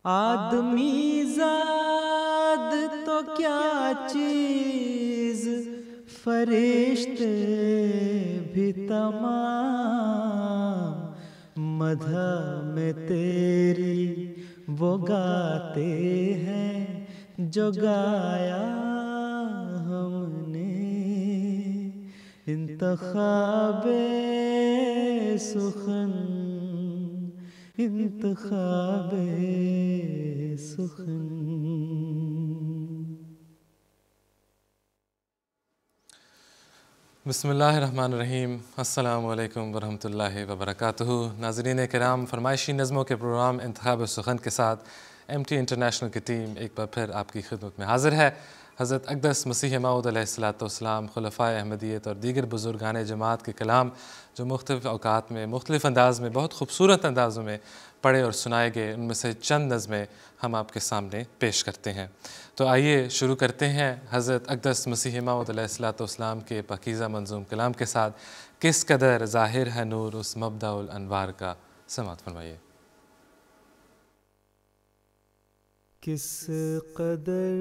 آدمی زاد تو کیا چیز، فرشتے بھی تمام مدح میں تیری وہ گاتے ہیں جو گایا ہم نے۔ انتخاب سخن، انتخاب سخن۔ بسم اللہ الرحمن الرحیم۔ السلام علیکم ورحمۃ اللہ وبرکاتہ۔ ناظرین کرام، فرمائشی نظموں کے پروگرام انتخاب سخن کے ساتھ MT انٹرنیشنل کی ٹیم ایک بار پھر آپ کی خدمت میں حاضر ہے۔ حضرت اقدس مسیح موعود علیہ السلام، خلفائے احمدیت اور دیگر بزرگان جماعت کے کلام جو مختلف اوقات میں مختلف انداز میں بہت خوبصورت اندازوں میں پڑھے اور سنائے گئے، ان میں سے چند نظمیں ہم آپ کے سامنے پیش کرتے ہیں۔ تو آئیے شروع کرتے ہیں حضرت اقدس مسیح موعود علیہ السلام کے پاکیزہ منظوم کلام کے ساتھ۔ کس قدر ظاہر ہے نور اس مبدأ الانوار کا، سماعت فرمائیے۔ کس قدر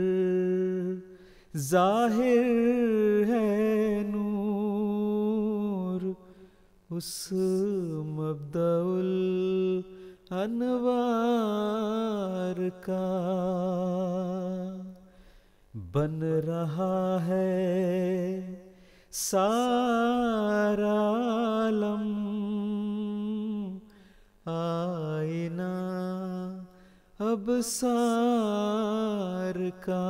ظاہر ہے نور اس مبدأ الانوار کا، بن رہا ہے سارا عالم آئینہ ابصار کا۔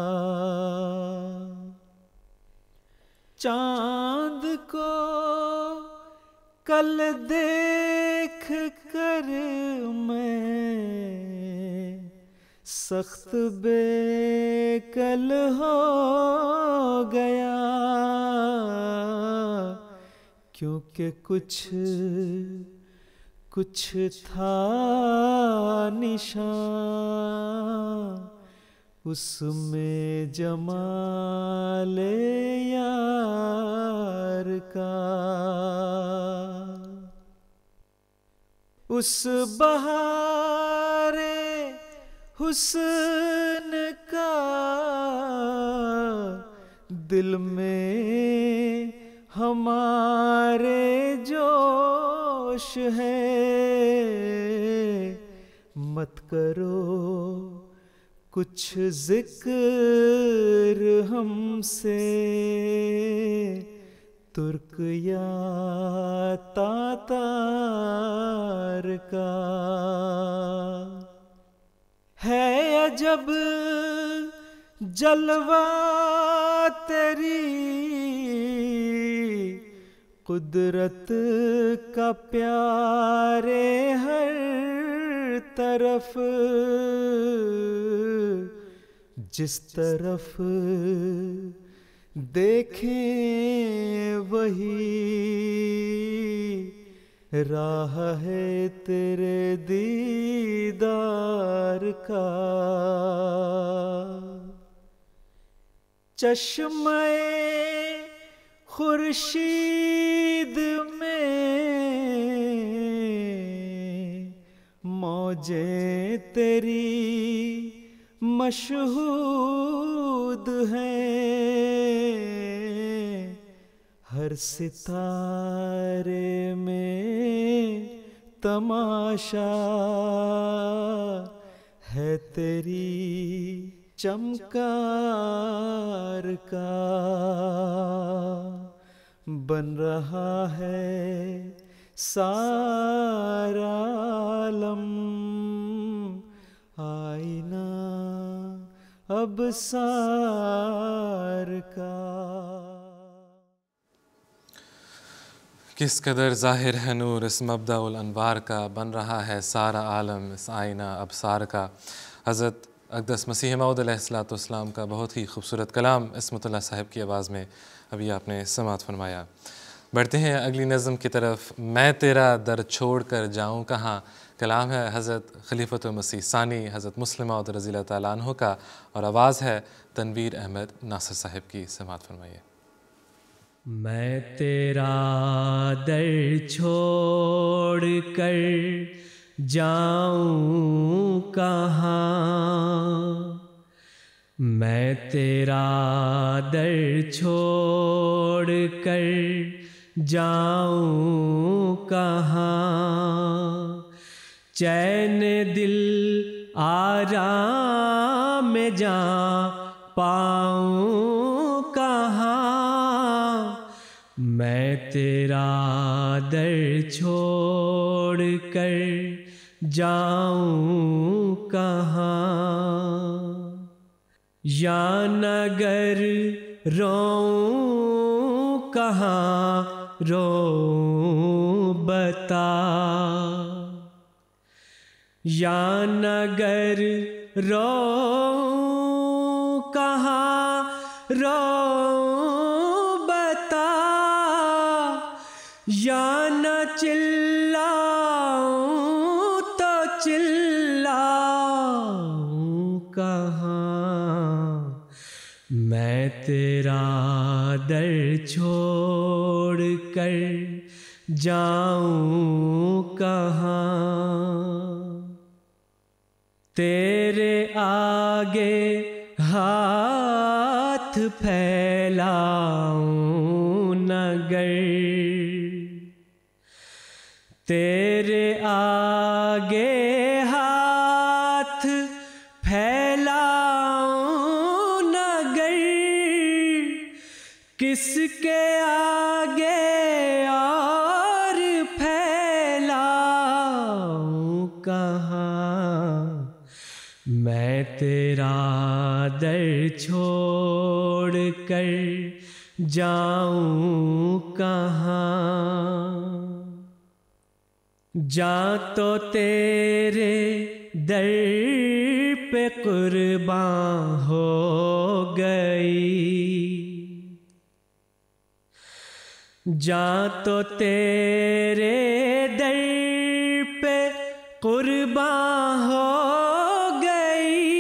چاند کو کل دیکھ کر میں سخت بے کل ہو گیا، کیونکہ کچھ تھا نشان اس میں جمال یار کا۔ اس بہار حسن کا دل میں ہمارے جوش ہے، مت کرو کچھ ذکر ہم سے ترک یا تاتار کا۔ ہے عجب جلوہ تیری قدرت کا پیارے ہر طرف، جس طرف دیکھیں وہی راہ ہے تیرے دیدار کا۔ چشمے خورشید میں موجیں تیری مشہود ہیں، ہر ستارے میں تماشا ہے تیری چمکار کا، بن رہا ہے سارا عالم آئینہ ابصار کا۔ کس قدر ظاہر ہے نور اس مبدأ الانوار کا، بن رہا ہے سارا عالم اس آئینہ ابصار کا۔ حضرت اقدس مسیح موعود علیہ السلام کا بہت ہی خوبصورت کلام عصمت اللہ صاحب کی آواز میں ابھی آپ نے سماعت فرمایا۔ بڑھتے ہیں اگلی نظم کی طرف۔ میں تیرا در چھوڑ کر جاؤں کہاں، کلام ہے حضرت خلیفۃ المسیح ثانی حضرت مسلم موعود رضی اللہ تعالیٰ عنہ کا، اور آواز ہے تنویر احمد ناصر صاحب کی، سماعت فرمائیے۔ میں تیرا در چھوڑ کر جاؤں کہاں میں تیرا در چھوڑ کر جاؤں کہاں چین دل آرام جاں پاؤں کہاں میں تیرا در چھوڑ کر جاؤں کہاں یا نگر روؤں کہاں روؤں بتا یا نگر روؤں کہاں روؤں بتا یا نہ چلاؤں تو چلاؤں کہاں میں تیرا در چھوڑ کر جاؤں کہاں تیرے آگے ہاتھ پھیلاؤں نگر تیرے آگے ہاتھ پھیلاؤں نگر کس کے آگے اور پھیلاؤں کہاں میں تیرا در چھوڑ کر جاؤں کہاں جاں تو تیرے در پہ قرباں ہو گئی جاں تو تیرے در پہ قرباں ہو گئی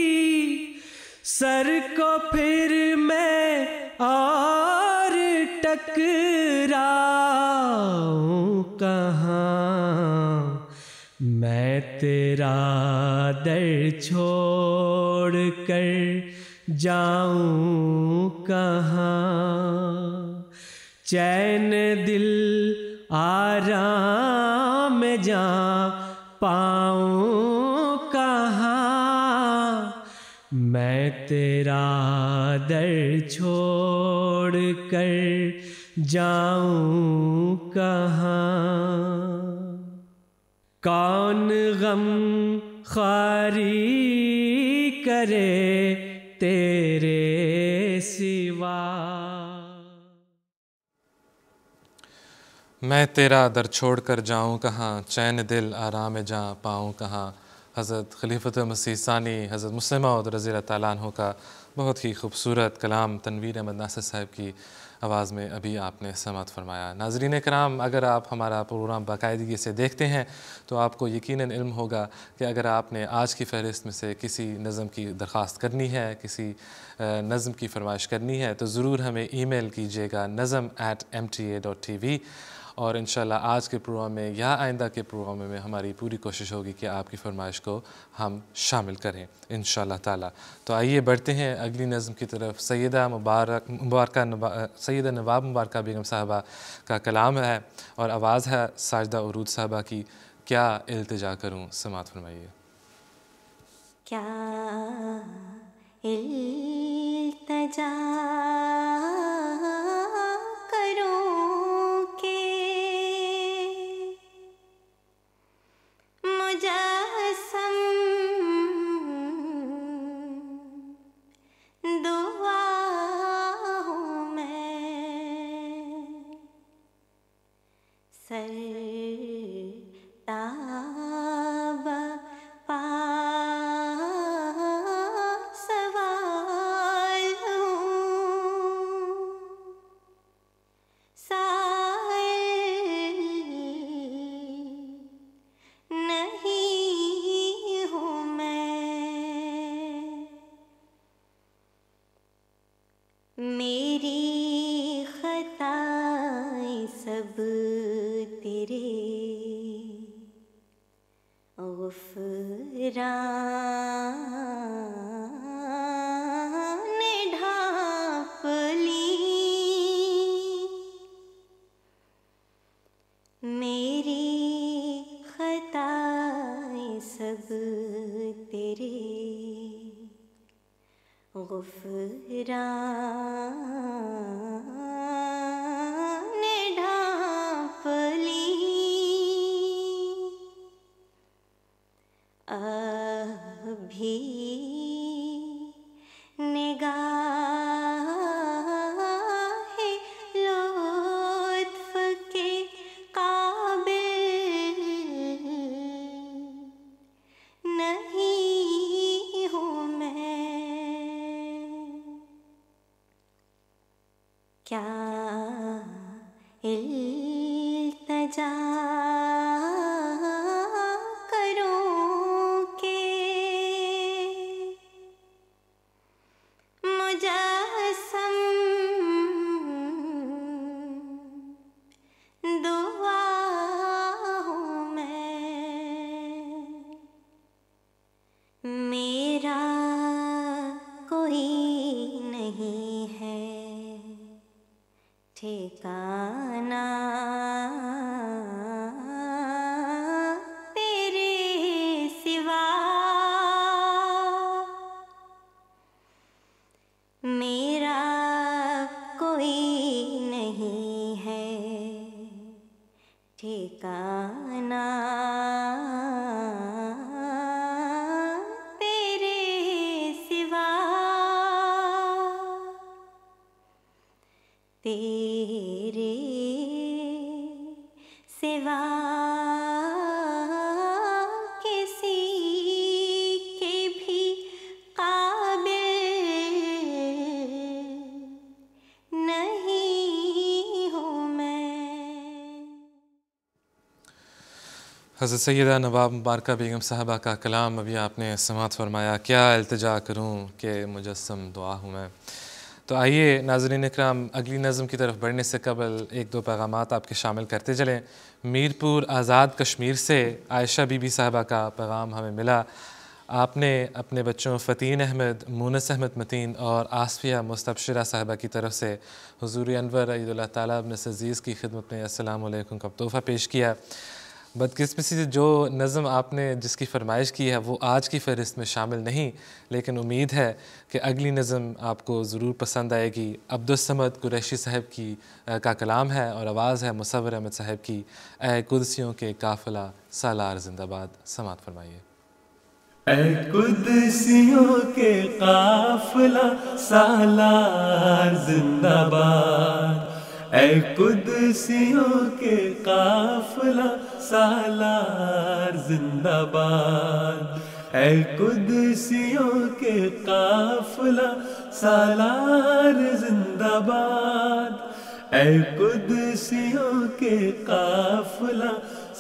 سر کو پھر میں اور ٹکراؤں کہاں میں تیرا در چھوڑ کر جاؤں کہاں چین دل آرام جاں پاؤں کہاں میں تیرا در چھوڑ کر جاؤں کہاں کون غم خواری کرے تیرے سوا میں تیرا در چھوڑ کر جاؤں کہاں چین دل آرام جاں پاؤں کہاں حضرت خلیفۃ مسیح ثانی حضرت مسلم موعود رضی اللہ تعالیٰ عنہ کا بہت ہی خوبصورت کلام تنویر احمد ناصر صاحب کی آواز میں ابھی آپ نے سماعت فرمایا۔ ناظرین کرام، اگر آپ ہمارا پروگرام باقاعدگی سے دیکھتے ہیں تو آپ کو یقیناً علم ہوگا کہ اگر آپ نے آج کی فہرست میں سے کسی نظم کی درخواست کرنی ہے، کسی نظم کی فرمائش کرنی ہے تو ضرور ہمیں ای میل کیجیے گا nazm@mta.tv اور انشاءاللہ آج کے پروگرام میں یا آئندہ کے پروگرام میں ہماری پوری کوشش ہوگی کہ آپ کی فرمائش کو ہم شامل کریں انشاءاللہ تعالی۔ تو آئیے بڑھتے ہیں اگلی نظم کی طرف۔ سیدہ نواب مبارکہ بیگم صاحبہ کا کلام ہے اور آواز ہے ساجدہ عروج صاحبہ کی، کیا التجا کروں، سماعت فرمائیے۔ کیا التجا کروں کہ مجسم دعا ہوں میں سر تاب پا سوال ہوں غفران نے ڈھانپ لی میری خطائیں سب تیرے غفران نے ڈھانپ لی ابھی نگاہ لطف کے قابل نہیں ہوں میں کیا التجا کروں کہ مجسم دعا ہوں میں میرا کوئی نہیں ہے ٹھکانہ تیرے سوا میرا کوئی نہیں ہے ٹھکانہ تیرے سوا تیرے سوا کسی کے بھی قابل نہیں ہوں میں حضرت سیدہ نواب مبارکہ بیگم صاحبہ کا کلام ابھی آپ نے سماعت فرمایا، کیا التجا کروں کہ مجسم دعا ہوں میں۔ تو آئیے ناظرین اکرام، اگلی نظم کی طرف بڑھنے سے قبل ایک دو پیغامات آپ کے شامل کرتے چلیں۔ میرپور آزاد کشمیر سے عائشہ بی بی صاحبہ کا پیغام ہمیں ملا۔ آپ نے اپنے بچوں فتین احمد، مونس احمد متین اور آصفیہ مستبشرہ صاحبہ کی طرف سے حضور انور عید اللہ تعالیٰ ابن عزیز کی خدمت میں السلام علیکم کا تحفہ پیش کیا۔ بدقسمتی سے جو نظم آپ نے جس کی فرمائش کی ہے وہ آج کی فہرست میں شامل نہیں، لیکن امید ہے کہ اگلی نظم آپ کو ضرور پسند آئے گی۔ عبدالصمد قریشی صاحب کی کا کلام ہے اور آواز ہے مصور احمد صاحب کی۔ اے قدسیوں کے قافلہ سالار زندہ باد، سماعت فرمائیے۔ اے قدسیوں کے قافلہ سالار زندہ باد، اے قدسیوں کے قافلہ سالار زندہ باد، اے قدسیوں کے قافلہ سالار زندہ باد، اے قدسیوں کے قافلہ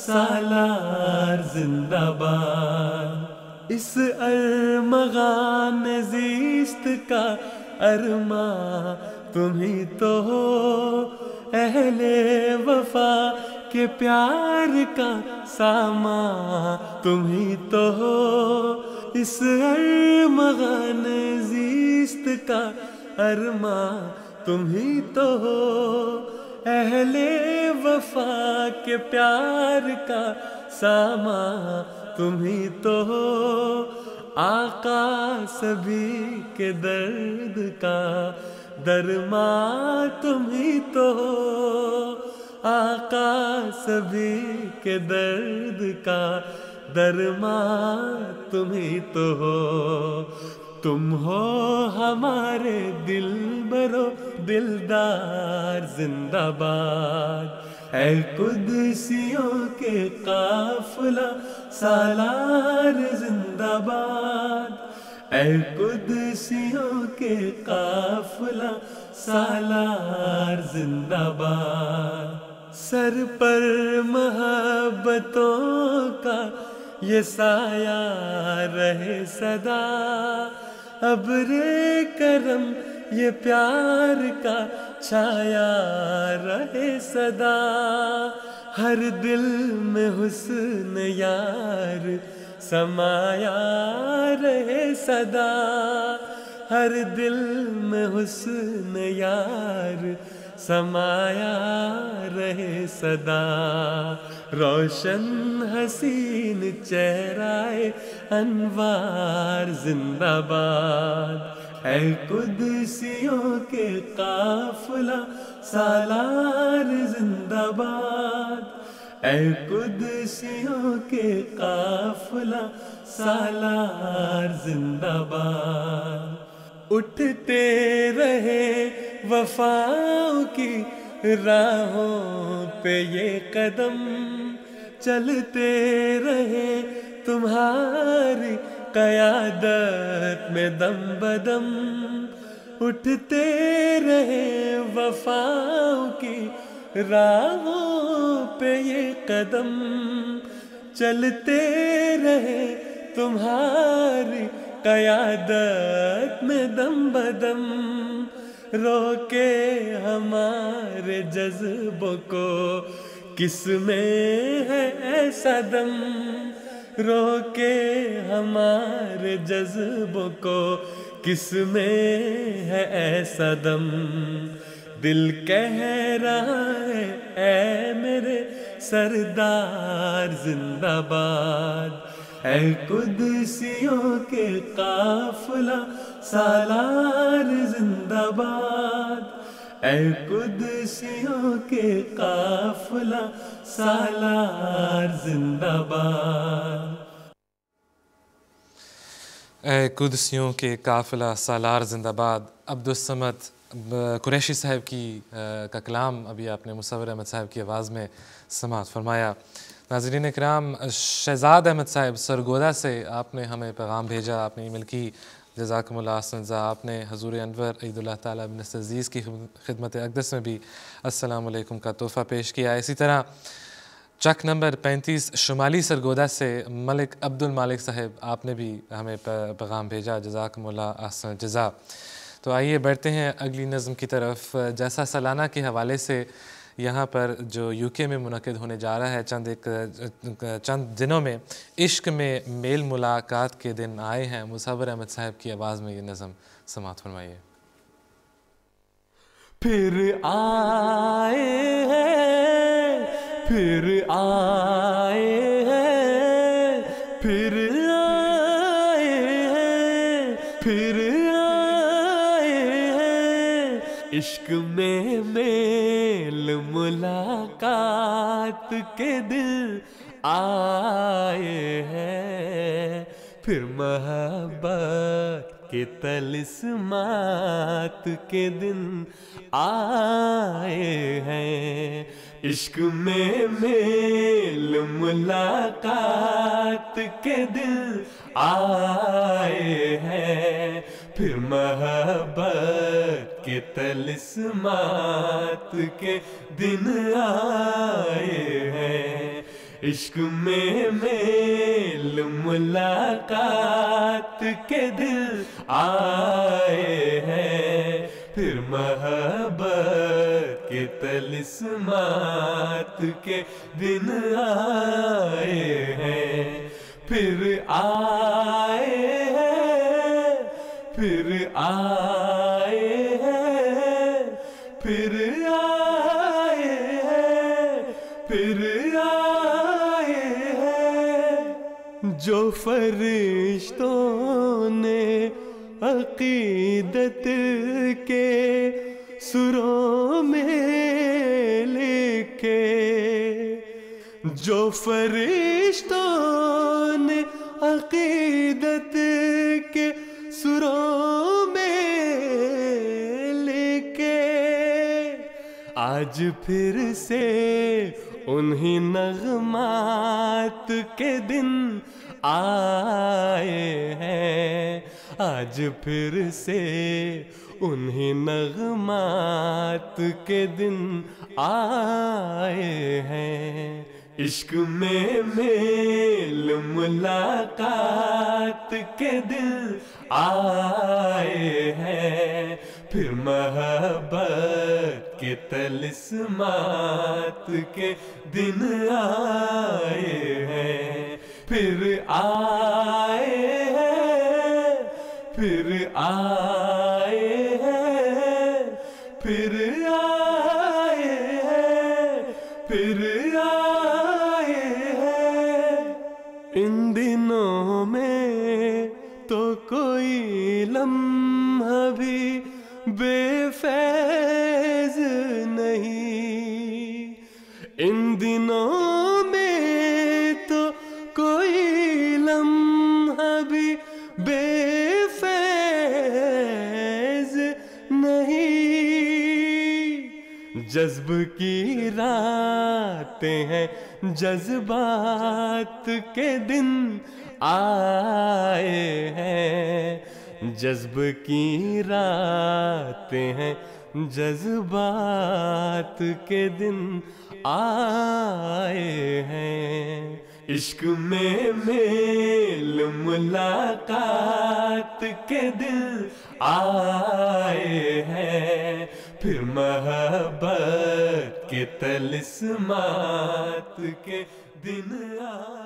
سالار زندہ باد۔ اس ارمغان زیست کا ارماں تمہیں تو ہو، اہل وفا کے پیار کا سامان تمہیں تو ہو۔ اس ارمغان زیست کا ارماں تمہیں تو ہو، اہل وفا کے پیار کا سامان تمہیں تو ہو۔ آقا سبھی کے درد کا درماں تمہیں تو ہو، آقا سبھی کے درد کا درماں تمہیں تو ہو۔ تم ہو ہمارے دلبر و دلدار زندہ باد، اے قدسیوں کے قافلہ سالار زندہ باد، اے قدسیوں کے قافلہ سالار زندہ باد۔ سر پر محبتوں کا یہ سایہ رہے صدا، ابر کرم یہ پیار کا چھایا رہے صدا۔ ہر دل میں حسن یار سمایا رہے صدا ہر دل میں حسن یار سمایا رہے صدا روشن حسین چہرائے انوار زندہ باد اے قدسیوں کے قافلہ سالار زندہ باد اے قدسیوں کے قافلہ سالار زندہ باد اٹھتے رہے وفاؤں کی راہوں پہ یہ قدم چلتے رہے تمہاری قیادت میں دم بدم اٹھتے رہے وفاؤں کی راہوں پہ یہ قدم چلتے رہے تمہاری قیادت میں دم بدم روکے ہمارے جذبوں کو کس میں ہے ایسا دم روکے ہمارے جذبوں کو کس میں ہے ایسا دم دل کہہ رہا ہے اے میرے سردار زندہ باد اے قدسیوں کے قافلہ سالار زندہ باد اے قدسیوں کے قافلہ سالار زندہ باد اے قدسیوں کے قافلہ سالار زندہ باد عبدالصمد قریشی صاحب کا کلام ابھی آپ نے مصور احمد صاحب کی آواز میں سماعت فرمایا. ناظرین اکرام، شہزاد احمد صاحب سرگودا سے آپ نے ہمیں پیغام بھیجا، آپ نے ای میل کی. جزاکم اللہ احسن جزا. آپ نے حضور انور عید اللہ تعالیٰ بن عزیز کی خدمت اقدس میں بھی السلام علیکم کا تحفہ پیش کیا. اسی طرح چک نمبر 35 شمالی سرگودا سے ملک عبد المالک صاحب آپ نے بھی ہمیں پیغام بھیجا. جزاکم اللہ احسن جزا. تو آئیے بڑھتے ہیں اگلی نظم کی طرف. جیسا سالانہ کے حوالے سے یہاں پر جو یو کے میں منعقد ہونے جا رہا ہے، چند دنوں میں عشق میں میل ملاقات کے دن آئے ہیں. مصور احمد صاحب کی آواز میں یہ نظم سماعت فرمائیے. پھر آئے ہیں، پھر آئے ہیں، پھر آئے ہیں، پھر آئے ہیں عشق میں میل ملاقات کے دل آئے ہیں، پھر محبت کے طلسمات کے دن آئے ہیں. عشق میں میل ملاقات کے دل آئے ہیں، پھر محبت کے طلسمات کے دن آئے ہیں. عشق میں میل ملاقات کے دل آئے ہیں، پھر محبت کے طلسمات کے دن آئے ہیں. پھر آئے ہیں، پھر آئے ہیں، پھر آئے ہیں، پھر آئے ہیں جو فرشتوں نے عقیدت کے سروں میں لکھے، جو فرشتوں نے عقیدت کے سروں میں لکھے، آج پھر سے انہی نغمات کے دن آئے ہیں، آج پھر سے انہی نغمات کے دن آئے ہیں. عشق میں میل ملاقات کے دن آئے ہیں، پھر محبت کے طلسمات کے دن آئے ہیں، پھر آئے ہیں پھر آئے ہیں پھر آئے ہیں پھر آئے ہیں ان دنوں میں تو کوئی لمحہ بھی بے فیض نہیں ان دنوں میں تو کوئی لمحہ بھی بے فیض نہیں جذب کی راتیں ہیں جذبات کے دن آئے ہیں جذب کی راتیں ہیں جذبات کے دن آئے ہیں عشق میں میل ملاقات کے دن آئے ہیں پھر محبت کے طلسمات کے دن آئے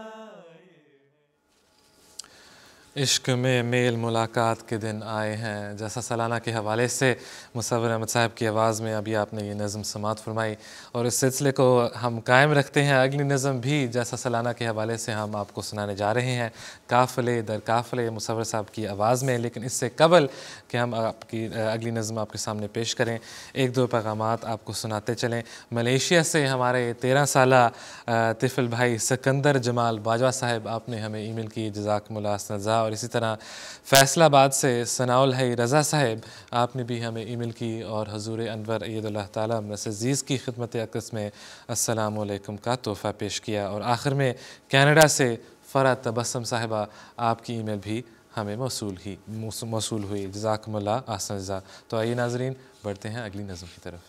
عشق میں میل ملاقات کے دن آئے ہیں جیسا سالانہ کے حوالے سے مصور احمد صاحب کی آواز میں ابھی آپ نے یہ نظم سماعت فرمائی اور اس سلسلے کو ہم قائم رکھتے ہیں اگلی نظم بھی جیسا سالانہ کے حوالے سے ہم آپ کو سنانے جا رہے ہیں قافلے در قافلے مصور صاحب کی آواز میں لیکن اس سے قبل کہ ہم آپ کی اگلی نظم آپ کے سامنے پیش کریں ایک دو پیغامات آپ کو سناتے چلیں ملیشیا سے ہمارے 13 سالہ طفل بھائی سکندر جمال باجوہ صاحب آپ نے ہمیں ای میل کی جزاکم اللہ حسن الجزا اور اسی طرح فیصل آباد سے ثناء الحی رضا صاحب آپ نے بھی ہمیں ای میل کی اور حضور انور اید اللہ تعالیٰ عزیز کی خدمت اقدس میں السلام علیکم کا تحفہ پیش کیا اور آخر میں کینیڈا سے فرح تبسم صاحبہ آپ کی ای میل بھی ہمیں موصول ہوئی جزاکم اللہ احسن الجزا تو آئیے ناظرین بڑھتے ہیں اگلی نظم کی طرف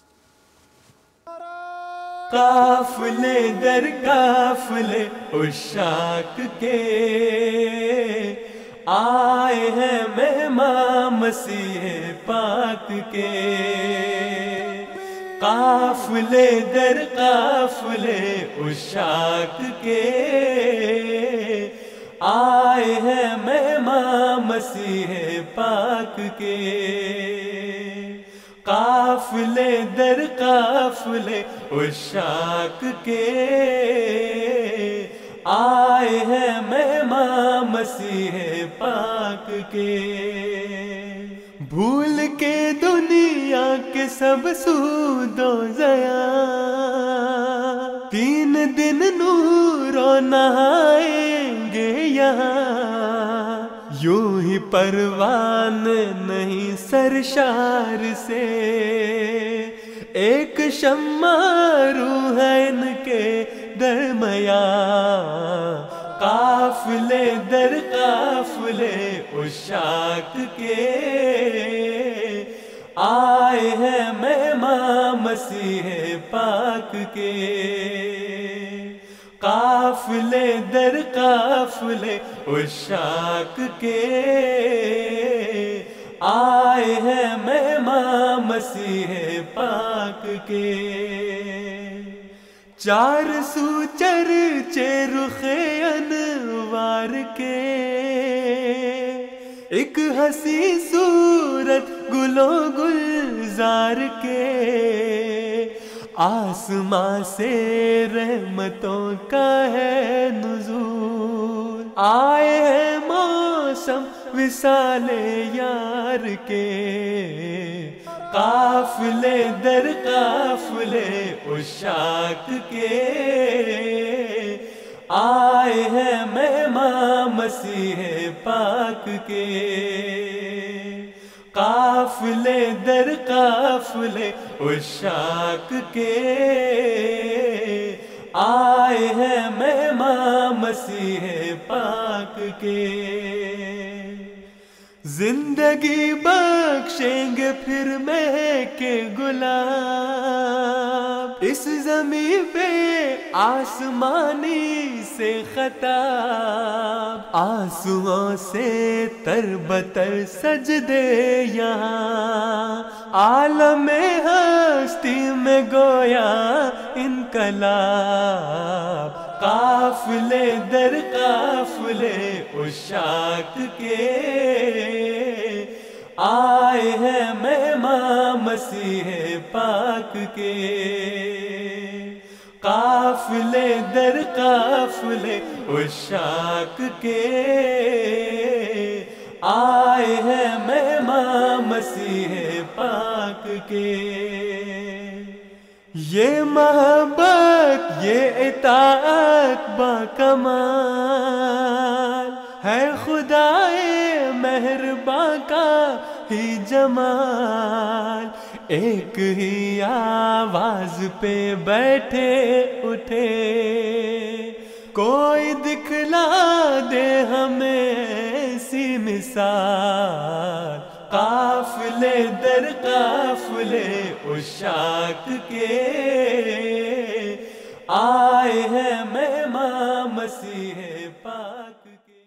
قافلے در قافلے عشاق کے آئے ہیں مہمان مسیح پاک کے قافلے در قافلے عشاق کے آئے ہیں مہمان مسیح پاک کے قافلے در قافلے عشاق کے آئے ہیں مہمان مسیح پاک کے بھول کے دنیا کے سب سود و ضیاع 3 دن نور و نہائیں گے یہاں یوں ہی پروان نہیں سرشار سے ایک شمع روح ہے ان کے درمیان قافلے در قافلے عشاق کے آئے ہیں مہمان مسیح پاک کے قافلے در قافلے عشاق کے آئے ہیں مہمان مسیح پاک کے 4 سو چرچے رخ انوار کے ایک حسین صورت گلو گلزار کے آسمان سے رحمتوں کا ہے نزول آئے ہیں موسم وصال یار کے قافلے در قافلے عشاق کے آئے ہیں مہمان مسیح پاک کے قافلے در قافلے عشاق کے آئے ہیں مہمان مسیح پاک کے زندگی بخشیں گے پھر مہک گلاب اس زمین پہ آسمانی سے خطاب آنسوؤں سے تر بتر سجدے یہاں عالم ہستی میں گویا انقلاب قافلے در قافلے عشاق کے آئے ہیں مہمان مسیح پاک کے، قافلے در قافلے عشاق کے آئے ہیں مہمان مسیح پاک کے۔ یہ محبت یہ اطاعت با کمال ہے، خدائے مہرباں کا ہی جمال، ایک ہی آواز پہ بیٹھے اٹھے، کوئی دکھلا دے ہمیں ایسی مثال، قافلے در قافلے عشاق کے آئے ہیں مہمان مسیح پاک کے۔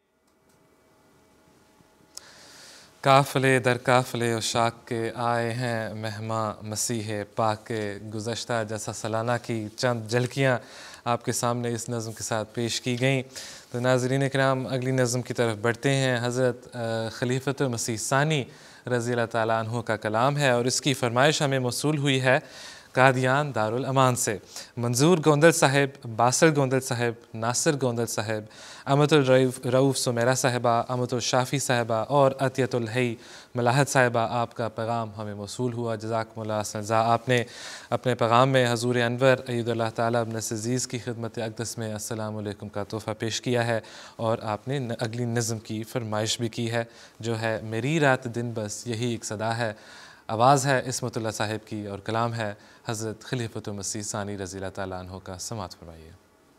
قافلے در قافلے عشاق کے آئے ہیں مہمان مسیح پاک کے۔ گزشتہ جیسا سالانہ کی چند جھلکیاں آپ کے سامنے اس نظم کے ساتھ پیش کی گئیں۔ تو ناظرین کرام، اگلی نظم کی طرف بڑھتے ہیں۔ حضرت خلیفۃ المسیح ثانی رضی اللہ تعالیٰ عنہ کا کلام ہے اور اس کی فرمائش ہمیں موصول ہوئی ہے قادیان دارالامان سے۔ منظور گوندل صاحب، باسل گوندل صاحب، ناصر گوندل صاحب، امت الرؤوف سمیرہ صاحبہ، امت الشافی صاحبہ اور عطیت الحی ملاحت صاحبہ، آپ کا پیغام ہمیں موصول ہوا۔ جزاکم اللہ حسن جزا۔ آپ نے اپنے پیغام میں حضور انور اید اللہ تعالیٰ ابن عزیز کی خدمت اقدس میں السلام علیکم کا تحفہ پیش کیا ہے اور آپ نے اگلی نظم کی فرمائش بھی کی ہے جو ہے میری رات دن بس یہی ایک صدا ہے۔ آواز ہے عصمت اللہ صاحب کی اور کلام ہے حضرت خلیفۃ المسیح ثانی رضی اللہ تعالیٰ عنہ کا۔ سماعت فرمائیے۔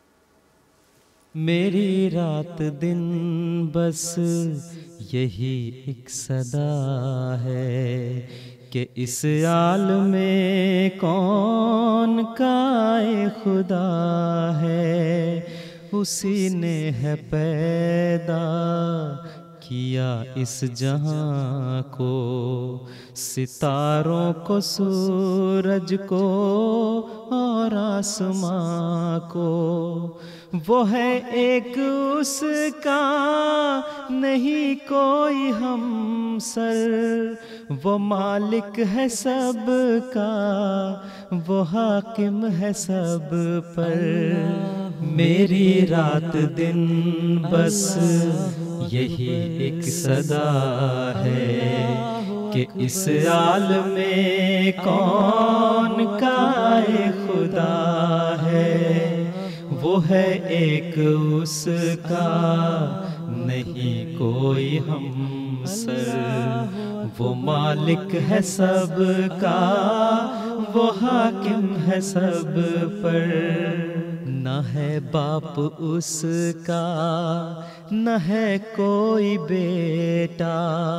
میری رات دن بس یہی ایک صدا ہے کہ اس عالم میں کون کائے خدا ہے، اسی نے ہے پیدا کیا اس جہاں کو، ستاروں کو، سورج کو اور آسماں کو، وہ ہے ایک اس کا نہیں کوئی ہمسر، وہ مالک ہے سب کا، وہ حاکم ہے سب پر۔ میری رات دن بس یہی ایک صدا ہے کہ اس عالم میں کون کائے خدا ہے، وہ ہے ایک اس کا نہیں کوئی ہمسر، وہ مالک ہے سب کا، وہ حاکم ہے سب پر۔ نہ ہے باپ اس کا نہ ہے کوئی بیٹا،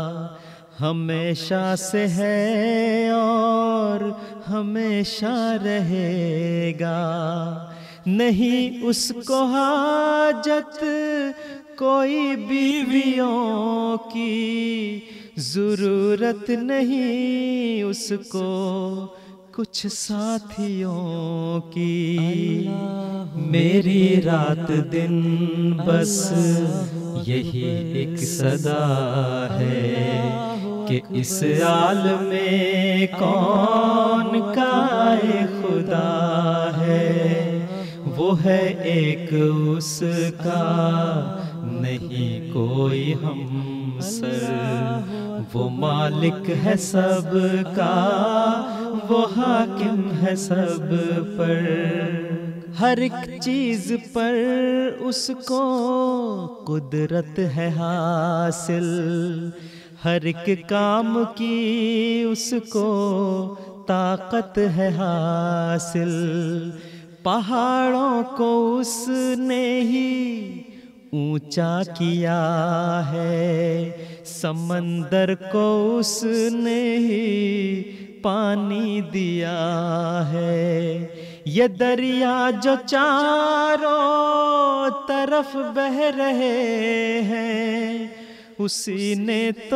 ہمیشہ سے ہے اور ہمیشہ رہے گا، نہیں اس کو حاجت کوئی بیویوں کی، ضرورت نہیں اس کو کچھ ساتھیوں کی۔ میری رات دن بس یہی ایک صدا ہے کہ اس عالم میں کون کائے خدا ہے، وہ ہے ایک اس کا نہیں کوئی ہمسر، وہ مالک ہے سب کا، وہ حاکم ہے سب پر۔ ہر ایک چیز پر اس کو قدرت ہے حاصل، ہر ایک کام کی اس کو طاقت ہے حاصل، پہاڑوں کو اس نے ہی اونچا کیا ہے، سمندر کو اس نے ہی پانی دیا ہے، یہ دریا جو چاروں طرف بہہ رہے ہیں، اسی نے تو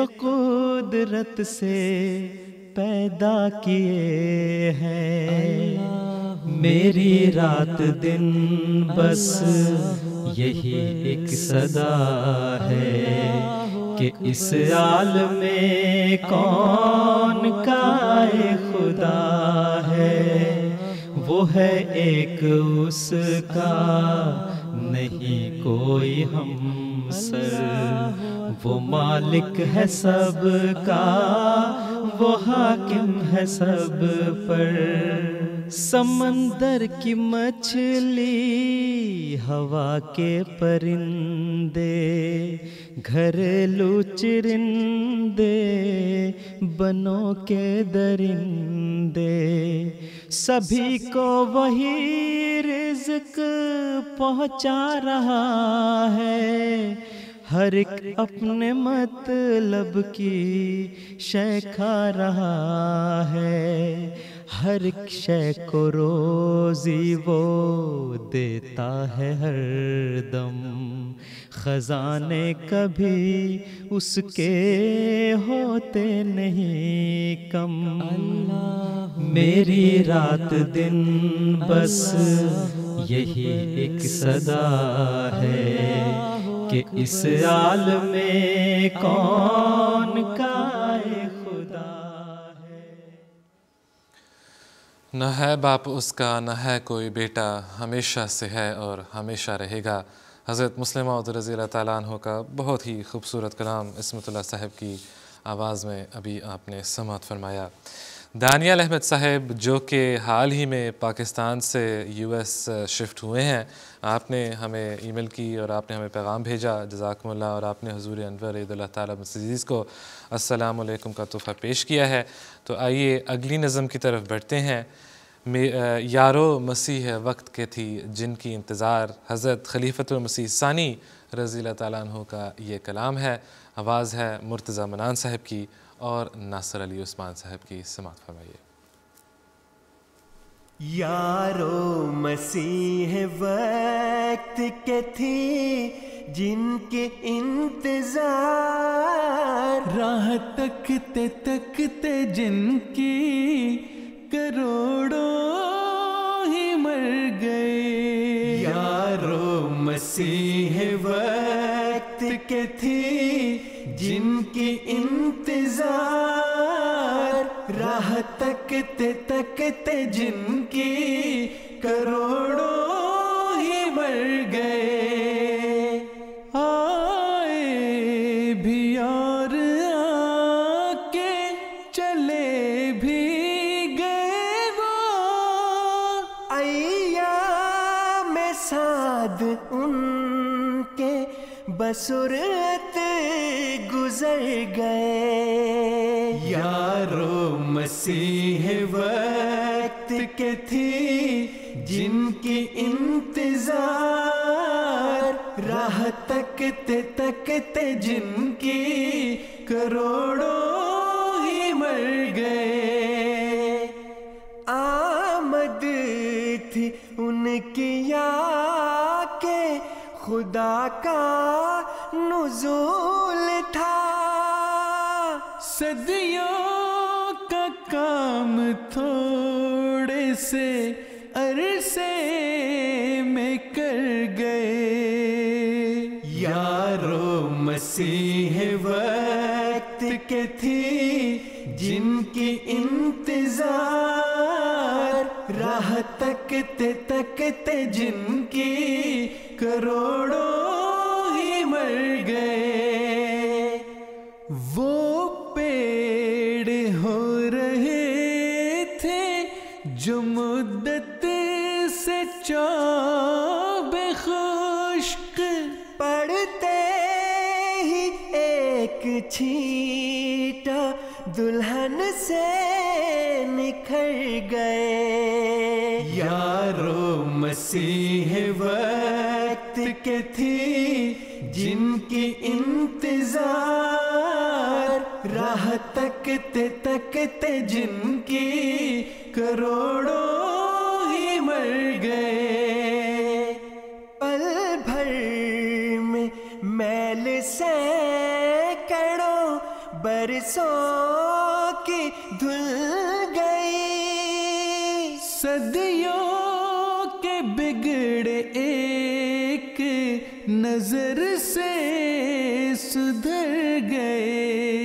قدرت سے پیدا کیے ہیں۔ میری رات دن بس یہی ایک صدا ہے کہ اس عالم میں کون کا خدا ہے. وہ ہے ایک اس کا نہیں کوئی ہمسر. وہ مالک ہے سب کا، وہ حاکم ہے سب پر. سمندر کی مچھلی، ہوا کے پرندے، گھریلو چرندے، بنوں کے درندے، سبھی کو وہی رزق پہنچا رہا ہے. ہر ایک اپنے مطلب کی شے کھا رہا ہے. ہر ایک شے کو روزی وہ دیتا ہے ہر دم. خزانے کبھی اس کے ہوتے نہیں کم. میری رات دن بس یہی ایک صدا ہے کہ اس عالم میں کون کا خدا ہے. نہ ہے باپ اس کا نہ ہے کوئی بیٹا، ہمیشہ سے ہے اور ہمیشہ رہے گا. حضرت مسلم موعود رضی اللہ تعالیٰ عنہ کا بہت ہی خوبصورت کلام عصمت اللہ صاحب کی آواز میں ابھی آپ نے سماعت فرمایا. دانیال احمد صاحب جو کہ حال ہی میں پاکستان سے US شفٹ ہوئے ہیں، آپ نے ہمیں ای میل کی اور آپ نے ہمیں پیغام بھیجا، جزاکم اللہ، اور آپ نے حضور انور عید اللہ تعالیٰ عزیز کو السلام علیکم کا تحفہ پیش کیا ہے. تو آئیے اگلی نظم کی طرف بڑھتے ہیں. یارو مسیح وقت کے تھی جن کی انتظار، حضرت خلیفۃ المسیح ثانی رضی اللہ تعالیٰ عنہ کا یہ کلام ہے. آواز ہے مرتضی منان صاحب کی اور ناصر علی عثمان صاحب کی. سماعت فرمائیے. یارو مسیح وقت کے تھی جن کے انتظار، راہ تکتے تکتے جن کی کروڑوں ہی مر گئے. یارو مسیح وقت کے تھی جن کی انتظار، راہ تکتے تکتے جن کی کروڑوں ہی مر گئے. آئے بھی اور آ کے چلے بھی گئے، وہ ایام سعد ان کے بسرعت گزر گئے. یارو مسیح وقت کے تھی جن کی انتظار، راہ تکتے تکتے جن کی کروڑوں ہی مر گئے. آمد تھی ان کی یا کہ خدا کا نزول تھا، صدیوں کا کام تھوڑے سے عرصے میں کر گئے. یارو مسیح وقت کے تھی جن کی انتظار، راہ تکتے تکتے جن کی کروڑوں ہی مر گئے. وہ پیڑ ہو رہے تھے جو مدت سے چوب خشک، پڑتے ہی ایک چھینٹا دلہن سے نکھر گئے. یارو مسیح وقت کے تھی جن کی انتظار، راہ تکتے تکتے جن کی کروڑوں ہی مر گئے. پل بھر میں میل سینکڑوں برسوں کی دھل گئی، صدیوں نظر سے سدھر گئے.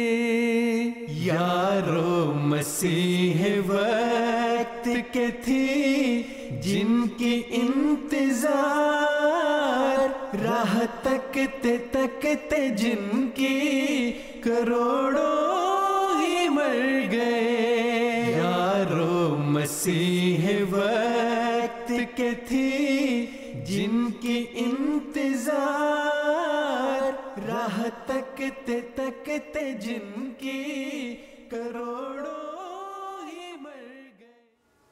یارو مسیح وقت کے تھی جن کی انتظار، راہ تکتے تکتے جن کی کروڑوں ہی مر گئے. یارو مسیح وقت کے تھی جن کی انتظار، راہ تکتے تکتے جن کی کروڑوں ہی مر گئے.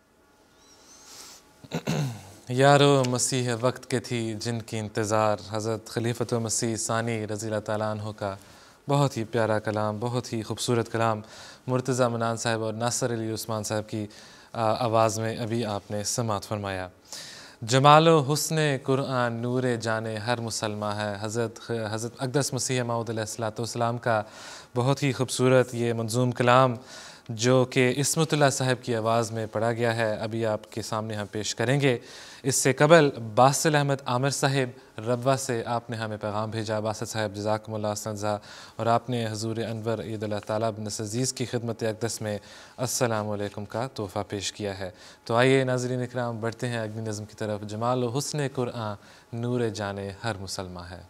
یارو مسیح وقت کے تھی جن کی انتظار، حضرت خلیفۃ المسیح ثانی رضی اللہ تعالیٰ عنہ کا بہت ہی پیارا کلام، بہت ہی خوبصورت کلام مرتضیٰ منان صاحب اور ناصر علی عثمان صاحب کی آواز میں ابھی آپ نے سماعت فرمایا. جمال و حسن قرآن نور جانے ہر مسلمہ ہے، حضرت اقدس مسیح موعود علیہ السلام کا بہت ہی خوبصورت یہ منظوم کلام جو کہ عصمت اللہ صاحب کی آواز میں پڑھا گیا ہے، ابھی آپ کے سامنے ہم پیش کریں گے. اس سے قبل باسل احمد عامر صاحب ربوہ سے آپ نے ہمیں پیغام بھیجا. باسل صاحب جزاکم اللہ استنزا، اور آپ نے حضور انور عید اللہ تعالیٰ بن عزیز کی خدمت اقدس میں السلام علیکم کا تحفہ پیش کیا ہے. تو آئیے ناظرین اکرام بڑھتے ہیں اگلی نظم کی طرف. جمال و حسن قرآن نور جانے ہر مسلمہ ہے.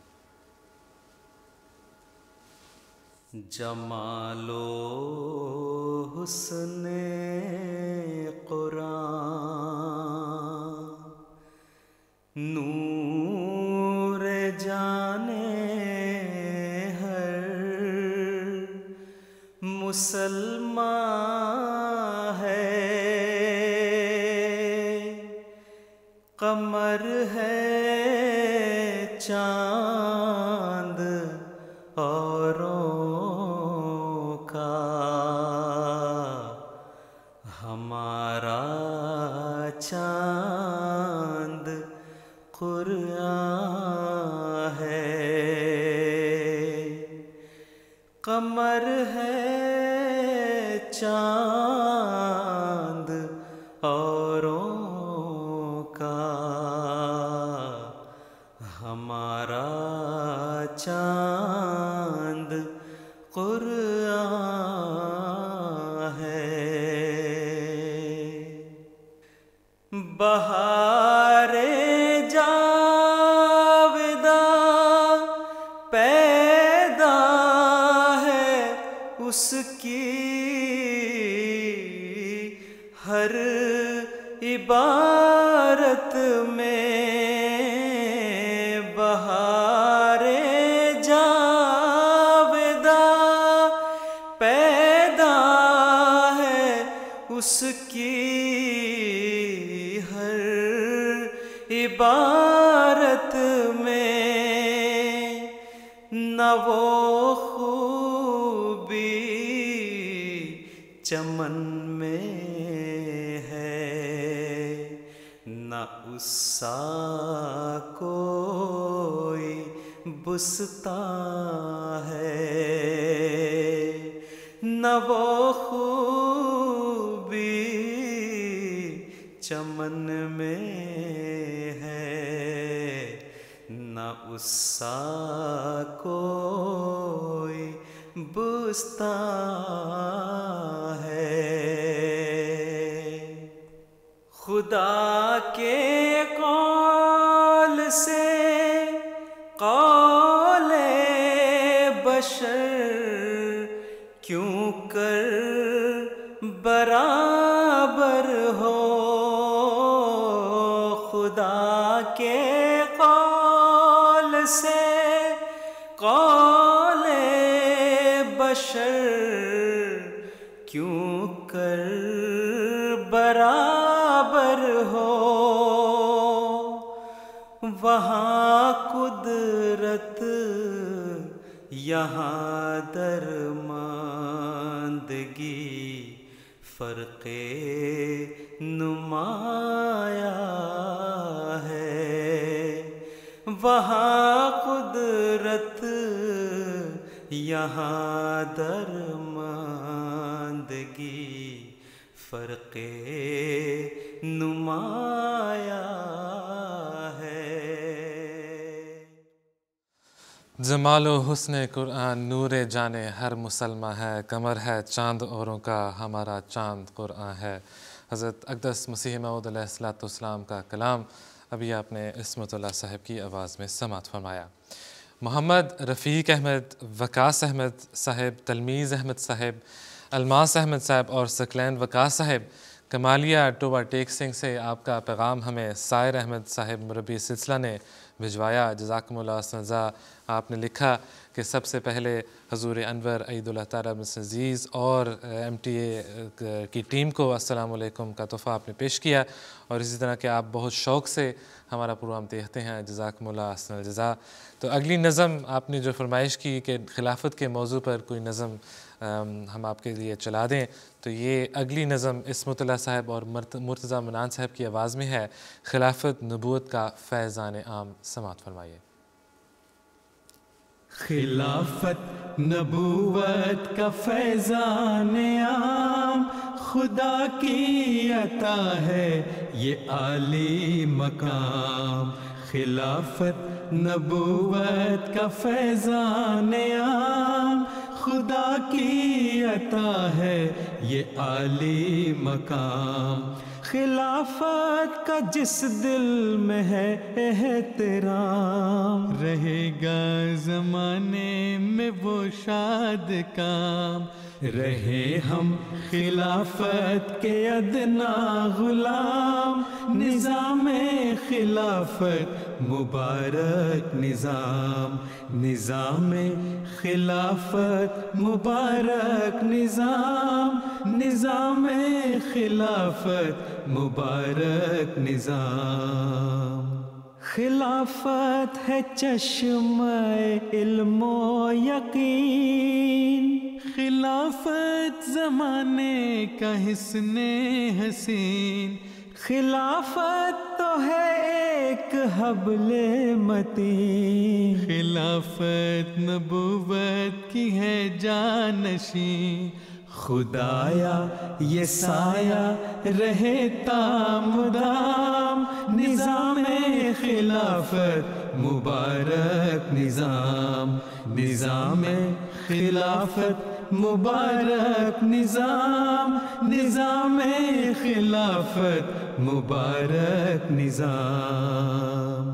جمال و حسن قرآن نور جانے ہر مسلمان ہے. قمر ہے چاند اوروں کا، ہمارا چاند قرآن ہے. قمر ہے چاند اوروں کا، ہمارا چاند قرآن ہے. بہار جاوداں پیدا ہے اس کی ہر عبارت میں. بہار جاوداں پیدا ہے اس کی ہر عبارت میں. نہ وہ خوبی چمن میں ہے، نہ اس سا کوئی بستاں ہے. نہ وہ خوبی چمن میں ہے، نہ اس سا کوئی بستاں ہے. خدا کے قول سے قول بشر کیوں کر برابر ہو. خدا کے قول سے قول بشر کیوں کر برابر ہو. وہاں قدرت یہاں درماندگی فرق نمایاں ہے. وہاں قدرت یہاں درماندگی فرق نمایاں ہے. جمال و حسن قرآن نور جانے ہر مسلمہ ہے، قمر ہے چاند اوروں کا ہمارا چاند قرآن ہے۔ حضرت اقدس مسیح موعود علیہ السلام کا کلام ابھی آپ نے عصمت اللہ صاحب کی آواز میں سماعت فرمایا۔ محمد رفیق احمد، وقاص احمد صاحب، تلمیذ احمد صاحب، الماس احمد صاحب اور سکلین وقاص صاحب کمالیہ ٹوبا ٹیک سنگھ سے آپ کا پیغام ہمیں سائر احمد صاحب مربی سلسلہ نے بھجوایا، جزاکم اللہ سنزا۔ آپ نے لکھا کہ سب سے پہلے حضور انور عید اللہ تعالیٰ عزیز اور MTA کی ٹیم کو السلام علیکم کا تحفہ آپ نے پیش کیا، اور اسی طرح کہ آپ بہت شوق سے ہمارا پروگرام دیکھتے ہیں، جزاکم اللہ احسن الجزا۔ تو اگلی نظم آپ نے جو فرمائش کی کہ خلافت کے موضوع پر کوئی نظم ہم آپ کے لیے چلا دیں، تو یہ اگلی نظم عصمت اللہ صاحب اور مرتضیٰ منان صاحب کی آواز میں ہے، خلافت نبوت کا فیضان عام، سماعت فرمائیے۔ خلافت نبوت کا فیضان عام خدا کی عطا ہے یہ عالی مقام۔ خلافت نبوت کا فیضان عام خدا کی عطا ہے یہ عالی مقام۔ خلافت کا جس دل میں ہے احترام رہے گا زمانے میں وہ شاد کام۔ رہے ہم خلافت کے ادنا غلام، نظام خلافت مبارک نظام، نظام خلافت مبارک نظام، نظام خلافت مبارک نظام۔ خلافت ہے چشمہ علم و یقین، خلافت زمانے کا حسن حسین، خلافت تو ہے ایک حبل متین، خلافت نبوت کی ہے جانشین۔ خدایا یہ سایہ رہے تامدام، نظام خلافت مبارک نظام، نظام خلافت مبارک نظام، نظام خلافت مبارک نظام۔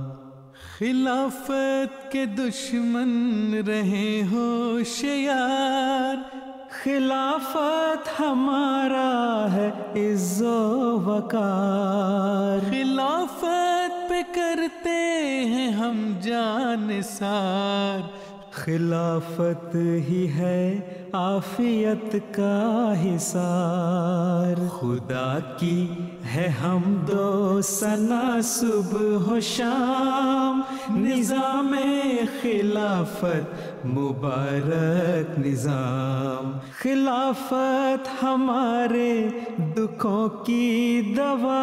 خلافت کے دشمن رہے ہوشیار، خلافت ہمارا ہے عز و وقار، خلافت پہ کرتے ہیں ہم جان نثار، خلافت ہی ہے عافیت کا حصار۔ خدا کی ہے حمد و ثنا صبح و شام، نظام خلافت مبارک نظام۔ خلافت ہمارے دکھوں کی دوا،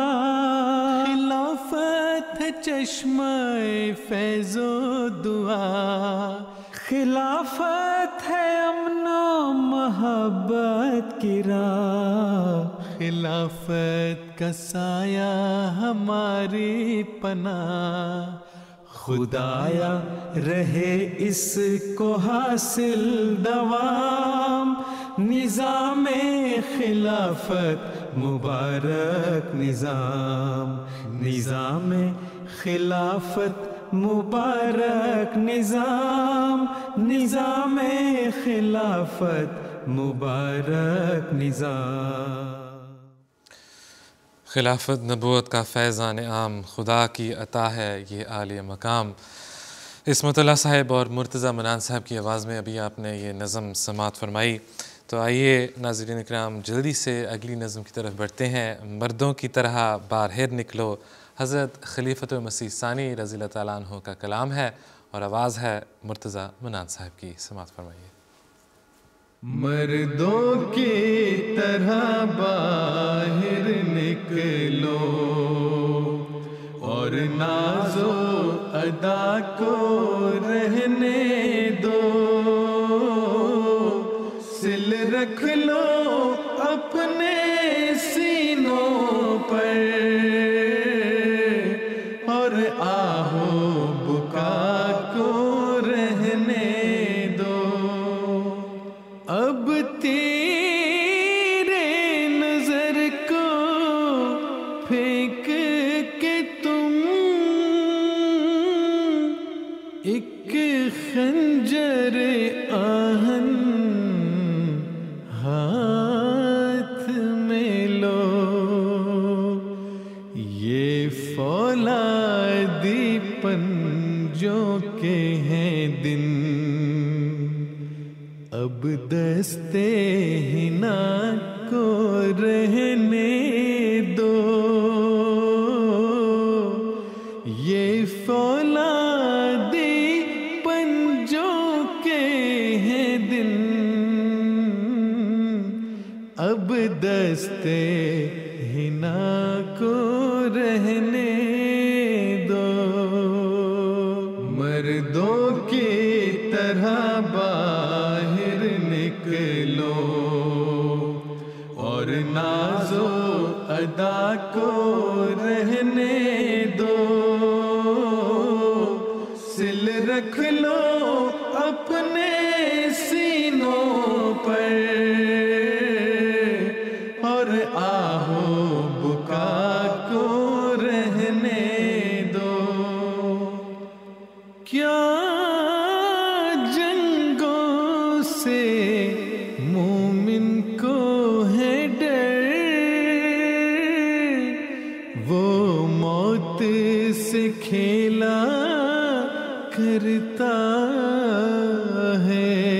خلافت ہے چشمہ فیض و دعا، خلافت ہے امن و محبت کی راہ، خلافت کا سایہ ہماری پناہ۔ خدایا رہے اس کو حاصل دوام، نظام خلافت مبارک نظام، نظام خلافت مبارک نظام، نظام خلافت مبارک نظام۔ خلافت نبوت کا فیضان عام خدا کی عطا ہے یہ عالی مقام۔ عصمت اللہ صاحب اور مرتضیٰ منان صاحب کی آواز میں ابھی آپ نے یہ نظم سماعت فرمائی۔ تو آئیے ناظرین اکرام جلدی سے اگلی نظم کی طرف بڑھتے ہیں۔ مردوں کی طرح باہر نکلو، حضرت خلیفۃ المسیح ثانی رضی اللہ تعالیٰ عنہ کا کلام ہے اور آواز ہے مرتضیٰ منان صاحب کی، سماعت فرمائیے۔ مردوں کی طرح باہر نکلو اور ناز و ادا کو رہنے دو، سل رکھ لو اپنے سینوں پر اور آہو بکا کو رہنے خنجر آہن ہاتھ میں لو، یہ فولادی پنجوں کے ہیں دن، اب دستے ہنا کو رہنے دو، یہ فولادی پنجوں کے ہیں دن، اب دستے ہنا کو رہنے دو، مردوں کی طرح باہر نکلو اور ناز و ادا کو رہنے دو، سل رکھ لو اپنے سینوں پر اور آہو بکا کو رہنے دو، کیا جنگوں سے مومن کو ہے ڈر، وہ موت سے کھیلا کرتا ہے،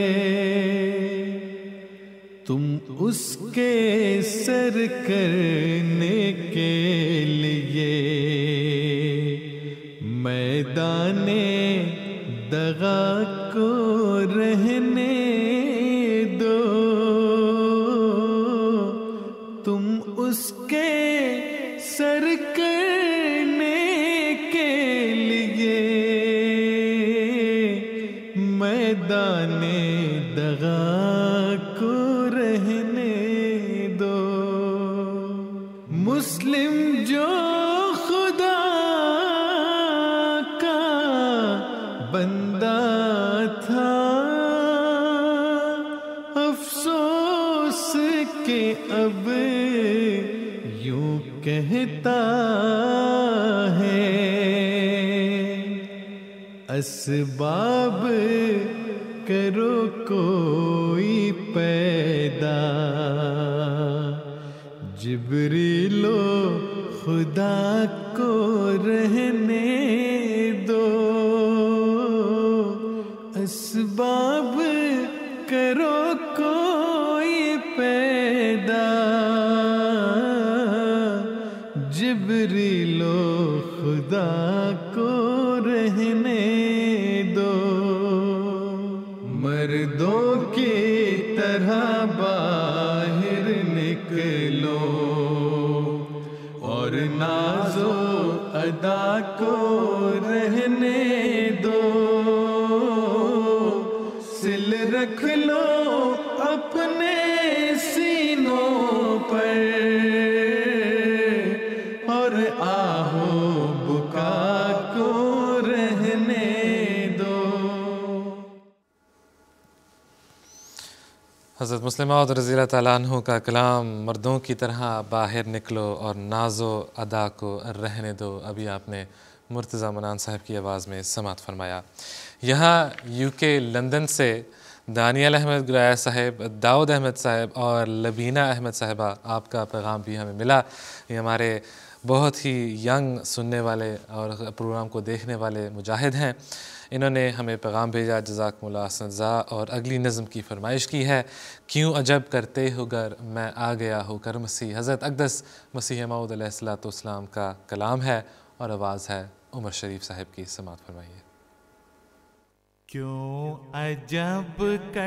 تم اس کے سر کرنے کے لیے میدان دغا کو رہنے دو، تم اس کے سر کرنے کے لیے میدان دغا کو رہنے دو، مسلم جو خدا کا بندہ تھا، افسوس کہ اب یوں کہتا ہے، اسباب کرو کوئی پیدا، جبریل و خدا کو رہنے دو، اسباب کرو کوئی پیدا، جبریل و خدا کو رہنے دو، مردوں کی طرح باہر نکلو اور ناز و ادا کو رہنے دو، سل رکھ لو اپنے سینوں پر اور آہو بکا کو رہنے دو۔ حضرت مسلم موعود رضی اللہ تعالیٰ عنہ کا کلام مردوں کی طرح باہر نکلو اور ناز و ادا کو رہنے دو، ابھی آپ نے مرتضیٰ منان صاحب کی آواز میں سماعت فرمایا۔ یہاں یو کے لندن سے دانیال احمد گرایہ صاحب، داؤد احمد صاحب اور لبینہ احمد صاحبہ، آپ کا پیغام بھی ہمیں ملا۔ یہ ہمارے بہت ہی ینگ سننے والے اور پروگرام کو دیکھنے والے مجاہد ہیں، انہوں نے ہمیں پیغام بھیجا، جزاکم اللہ احسن الجزا، اور اگلی نظم کی فرمائش کی ہے، کیوں عجب کرتے ہو گر میں آ گیا ہو کر مسیح۔ حضرت اقدس مسیح موعود علیہ السلام کا کلام ہے اور آواز ہے عمر شریف صاحب کی، سماعت فرمائیے۔ کیوں عجب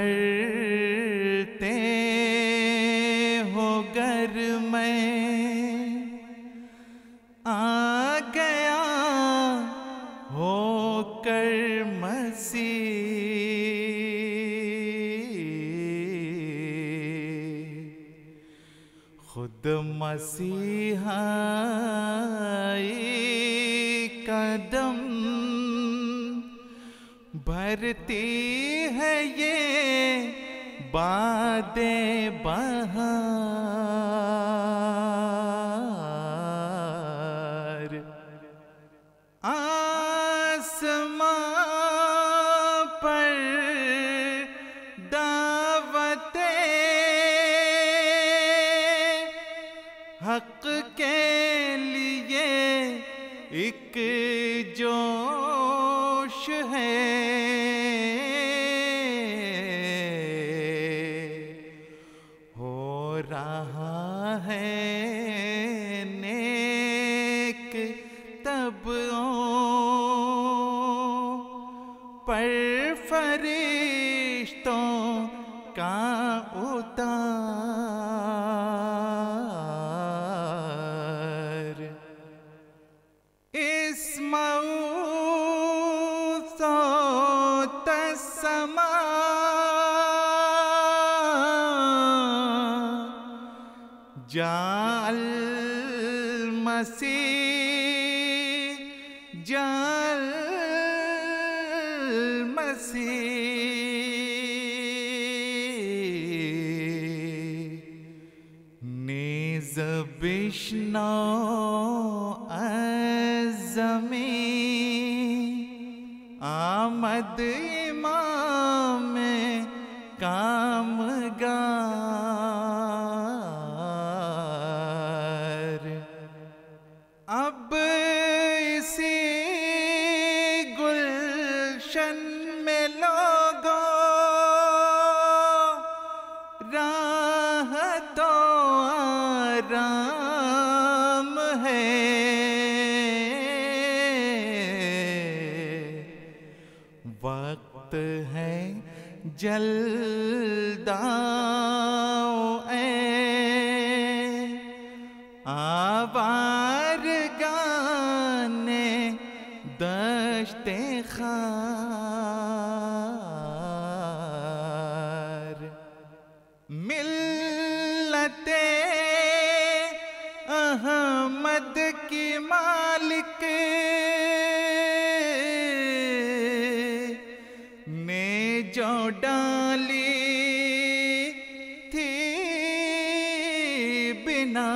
کرتے ہو گر میں آ گیا ہو کر مسیح، خود مسیحائی قدم بھرتی ہے یہ باد بہار، آسمان پر رہا ہے نیک طبعوں پر فرشتوں کا اتار، اسمعوا صوت السماء جاء المسیح، جاء المسیح، نیز بشنو از زمین، آمد امام کامگار، اب اسی گلشن میں لوگوں راحت و آرام ہے، وقت ہے جلد آؤ اے آوارگان دشت خار، ملت احمد کی مالک نے جو ڈالی تھی بنا،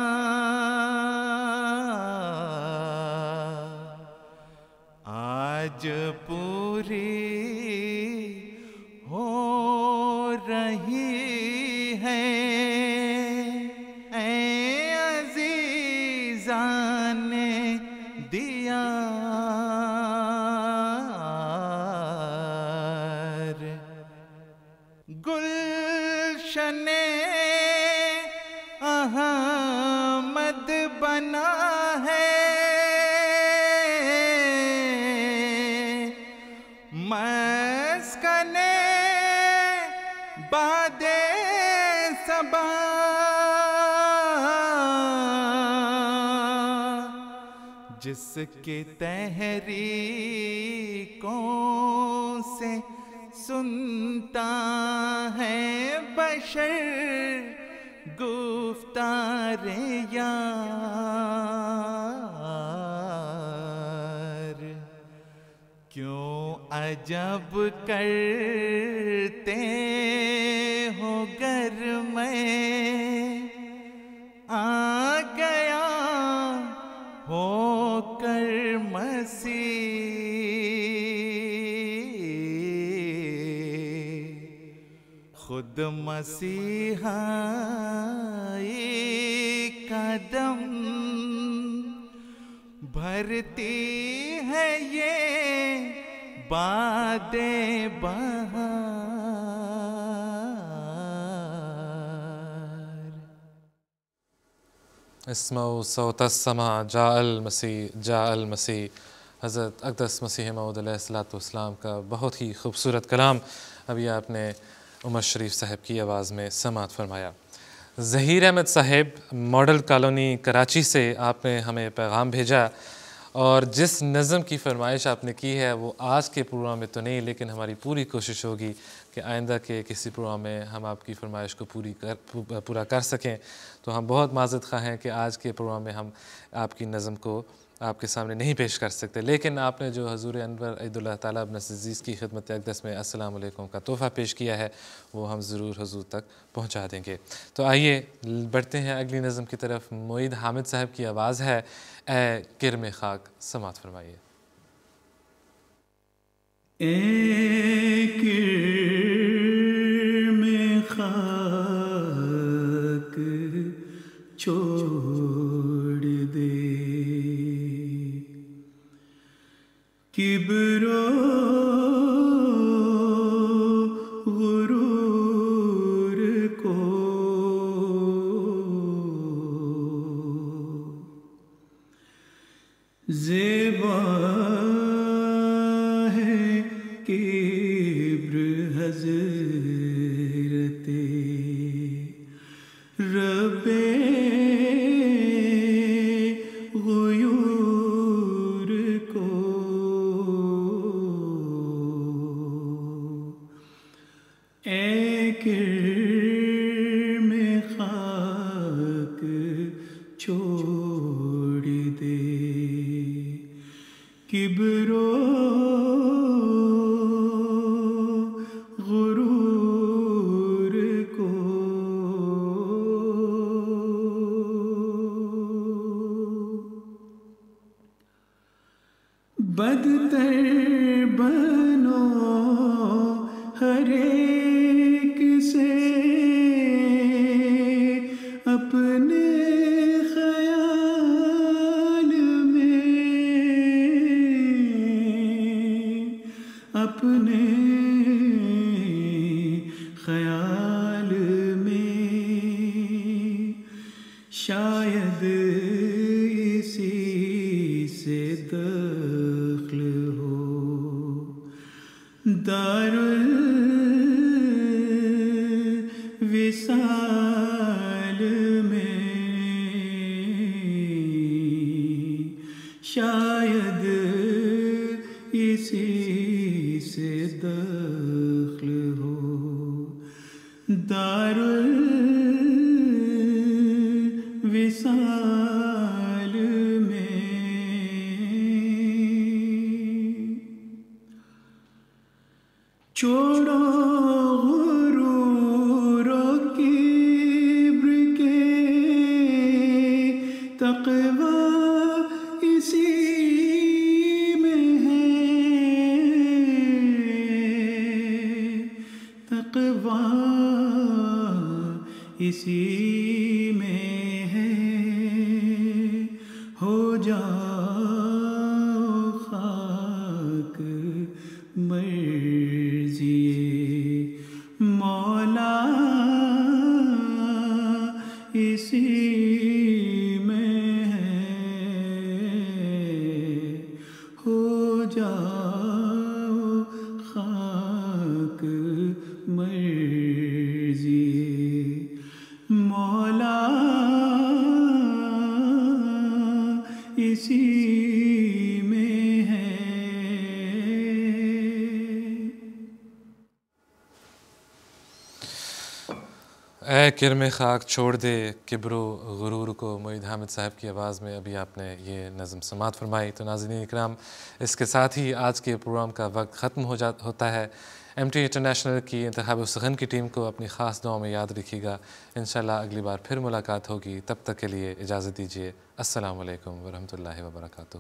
آج پوری ہو رہی ہے، اے عزیزان دیار، گلشن احمد بنا ہے، مسکن باد صبا، جس کی تحریکوں سے سنتا ہے بشر گفتار یار، کیوں عجب کرتے ہو گر میں آ گیا ہو کر مسیح، خود مسیحائی کا دم بھرتی ہے یہ باد بہار، اسمعوا صوت السماء جاء المسیح، جاء المسیح، حضرت اقدس مسیح موعود علیہ السلام کا بہت ہی خوبصورت کلام ابھی آپ نے عمر شریف صاحب کی آواز میں سماعت فرمایا۔ ظہیر احمد صاحب، ماڈل کالونی کراچی سے آپ نے ہمیں پیغام بھیجا، اور جس نظم کی فرمائش آپ نے کی ہے وہ آج کے پروگرام میں تو نہیں، لیکن ہماری پوری کوشش ہوگی کہ آئندہ کے کسی پروگرام میں ہم آپ کی فرمائش کو پورا کر سکیں۔ تو ہم بہت معذرت خواہ ہیں کہ آج کے پروگرام میں ہم آپ کی نظم کو آپ کے سامنے نہیں پیش کر سکتے، لیکن آپ نے جو حضور انور عید اللہ تعالیٰ ابن عزیز کی خدمت اقدس میں السلام علیکم کا تحفہ پیش کیا ہے، وہ ہم ضرور حضور تک پہنچا دیں گے۔ تو آئیے بڑھتے ہیں اگلی نظم کی طرف۔ معید حامد صاحب کی آواز ہے، اے کرم خاک، سماعت فرمائیے۔ اے کرم خاک چھوڑ دے، کبر و غرور کو رب غیور کو اے کرم خاک چھوڑ دے کبر و غرور کو بدتر بنو ہر ایک سے اپنے خیال میں اپنے خیال میں شاید اسی سے دخل ہو دار الوصال میں شاید اسی سے دخل ہو دار الوصال میں چھوڑو غرور و کبر کے تقویٰ اسی میں ہے تقویٰ اسی میں ہے ہو جاؤ خاک مرضی مولا اسی میں ہے ہو جاؤ خاک مرضی مولا اسی میں ہے اے کرم خاک چھوڑ دے کبر و غرور کو، معید حامد صاحب کی آواز میں ابھی آپ نے یہ نظم سماعت فرمائی۔ تو ناظرین اکرام، اس کے ساتھ ہی آج کے پروگرام کا وقت ختم ہوتا ہے۔ ایم ٹی انٹرنیشنل کی انتخاب سخن کی ٹیم کو اپنی خاص دعاؤں میں یاد رکھیے گا۔ انشاءاللہ اگلی بار پھر ملاقات ہوگی، تب تک کے لیے اجازت دیجیے۔ السلام علیکم ورحمۃ اللہ وبرکاتہ۔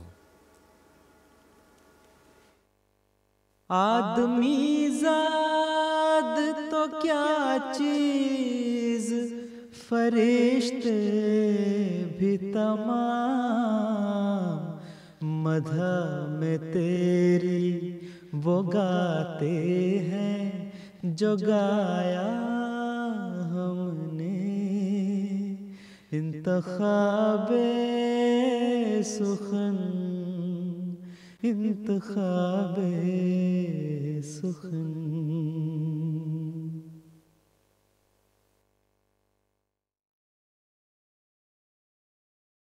آدمی زاد تو کیا چیز، فرشتے بھی تمام مدح میں تیری وہ گاتے ہیں جو گایا ہم نے۔ انتخاب سخن انتخاب سخن